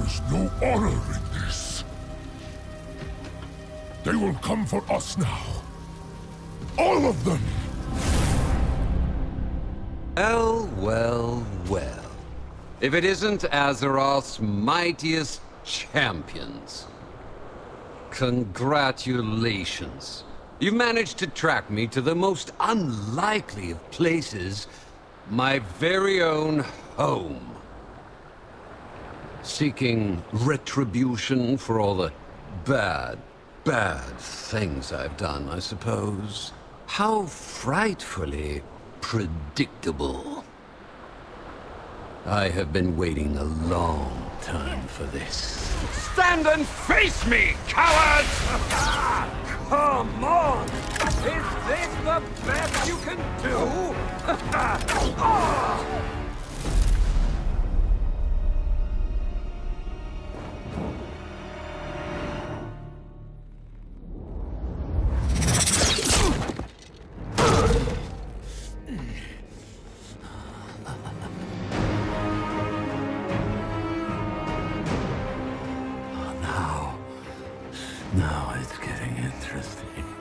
There's no honor in this. They will come for us now. All of them! Well. If it isn't Azeroth's mightiest champions. Congratulations. You managed to track me to the most unlikely of places, my very own home. Seeking retribution for all the bad things I've done, I suppose. How frightfully predictable. I have been waiting a long time for this. Stand and face me, cowards! Come on! Is this the best you can do? Now it's getting interesting.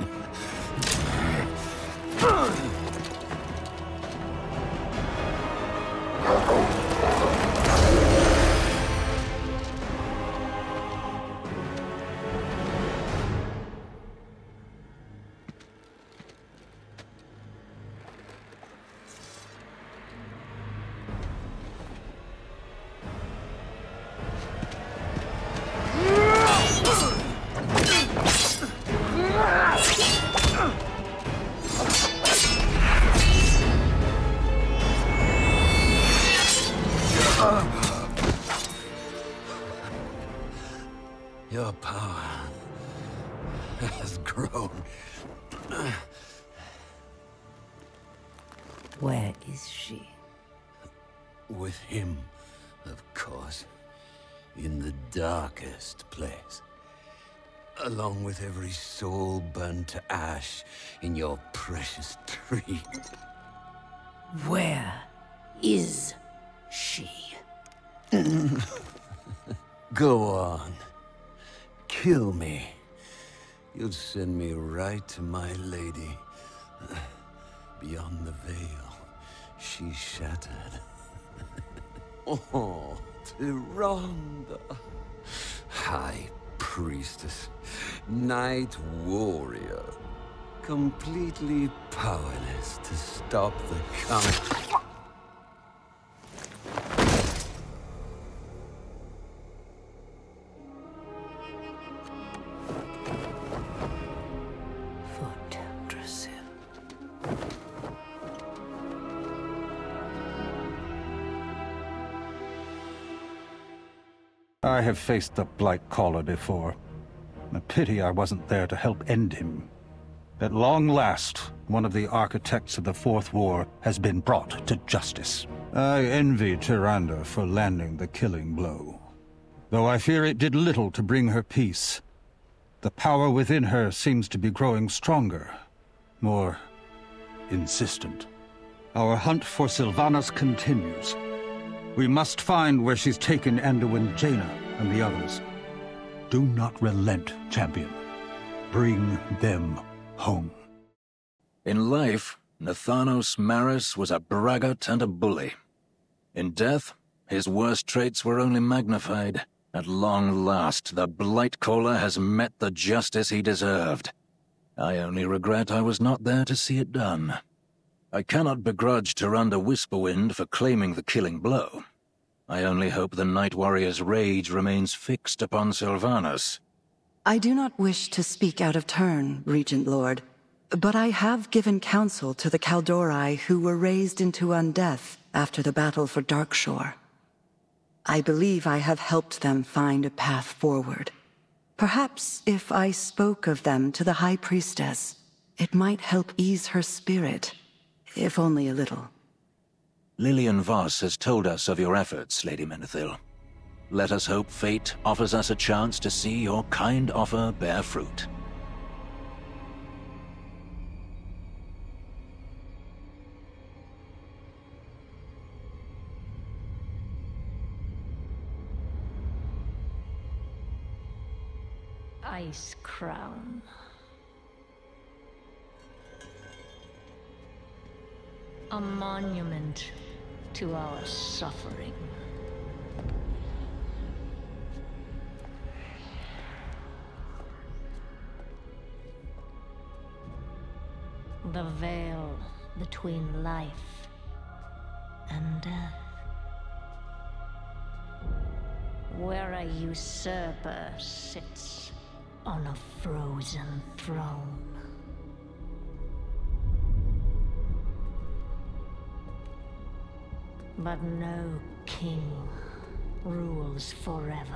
Your power has grown. Where is she? With him, of course. In the darkest place. Along with every soul burned to ash in your precious tree. Where is she? Go on. Kill me. You'll send me right to my lady. Beyond the veil, she shattered. Oh, Tyrande. High Priestess. Night Warrior. Completely powerless to stop the coming. I have faced the Blightcaller before. A pity I wasn't there to help end him. At long last, one of the architects of the Fourth War has been brought to justice. I envy Tyrande for landing the killing blow. Though I fear it did little to bring her peace. The power within her seems to be growing stronger, more insistent. Our hunt for Sylvanas continues. We must find where she's taken Anduin, Jaina, and the others. Do not relent, champion. Bring them home. In life, Nathanos Maris was a braggart and a bully. In death, his worst traits were only magnified. At long last, the Blightcaller has met the justice he deserved. I only regret I was not there to see it done. I cannot begrudge Tyrande Whisperwind for claiming the killing blow. I only hope the Night Warrior's rage remains fixed upon Sylvanas. I do not wish to speak out of turn, Regent Lord, but I have given counsel to the Kaldorei who were raised into undeath after the battle for Darkshore. I believe I have helped them find a path forward. Perhaps if I spoke of them to the High Priestess, it might help ease her spirit. If only a little. Lillian Voss has told us of your efforts, Lady Menethil. Let us hope fate offers us a chance to see your kind offer bear fruit. Ice Crown. A monument to our suffering. The veil between life and death. Where a usurper sits on a frozen throne. But no king rules forever.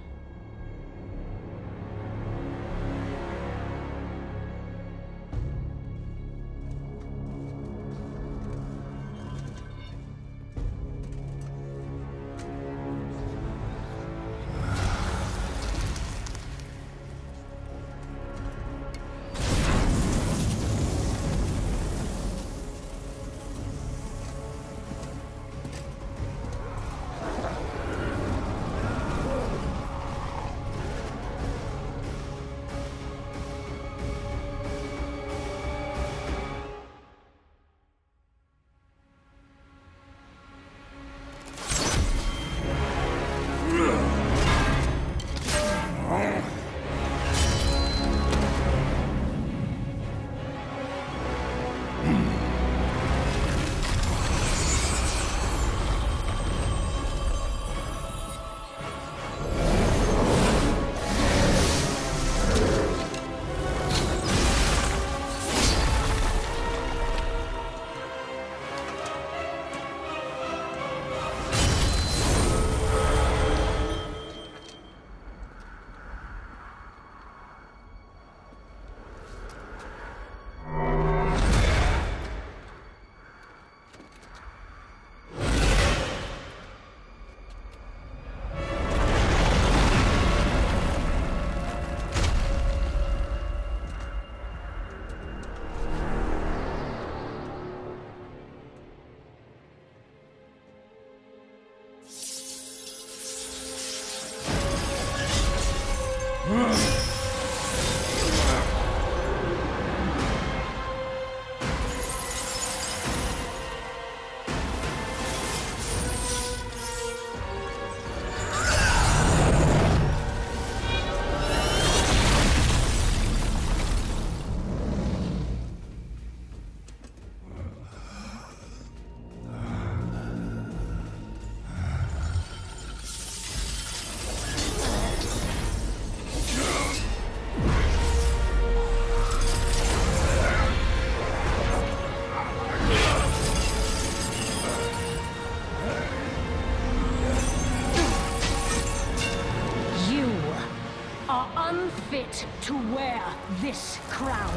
Unfit to wear this crown.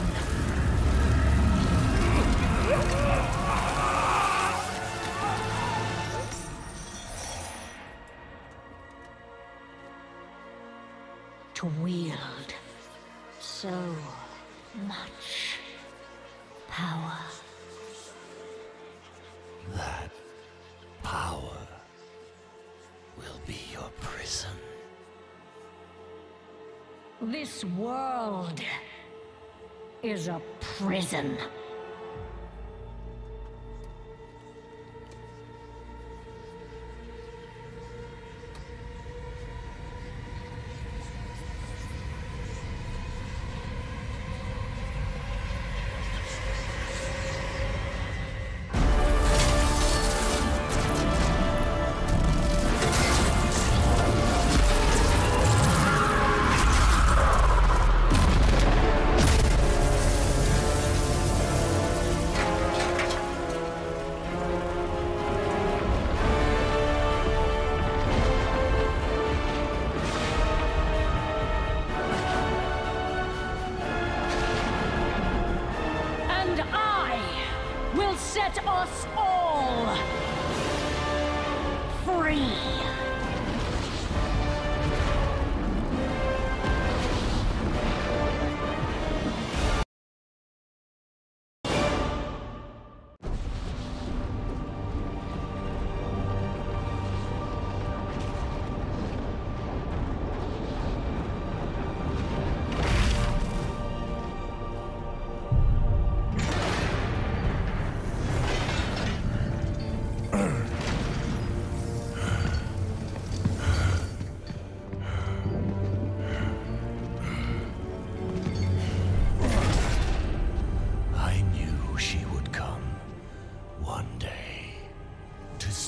To wield so much power. That power will be your prison. This world is a prison. Set us all free.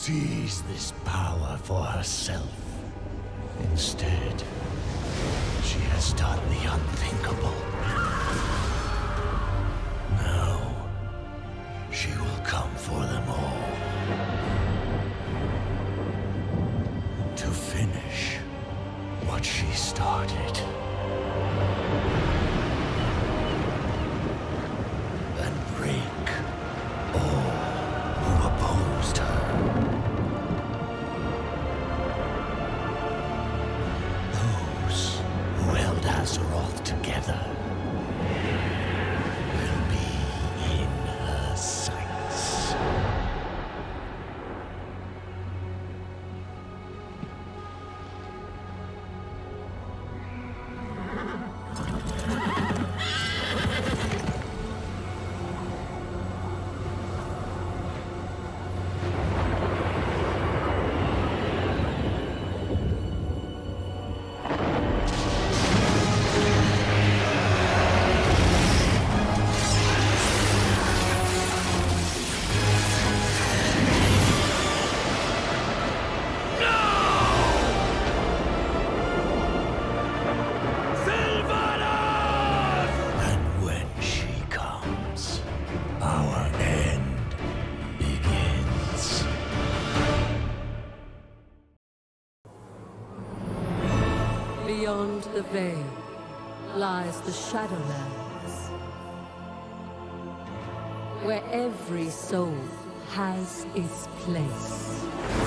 seize this power for herself. Instead, she has done the unthinkable. Now, she will come for them all. To finish what she started. And break all who opposed her. Those who held Azeroth together will be in her sights. Beyond the veil lies the Shadowlands, where every soul has its place.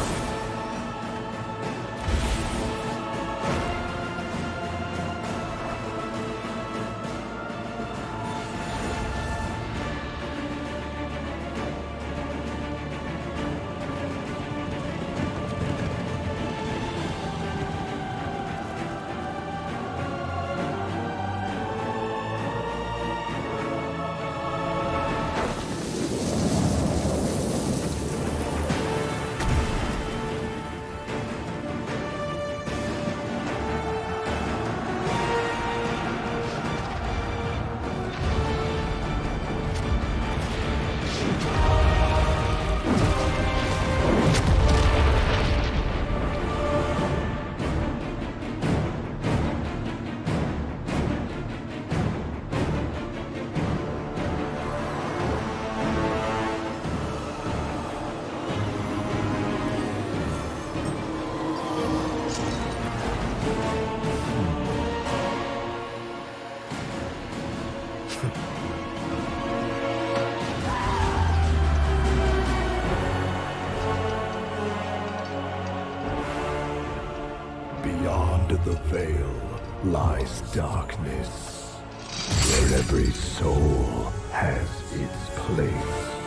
Beyond the veil lies darkness, where every soul has its place.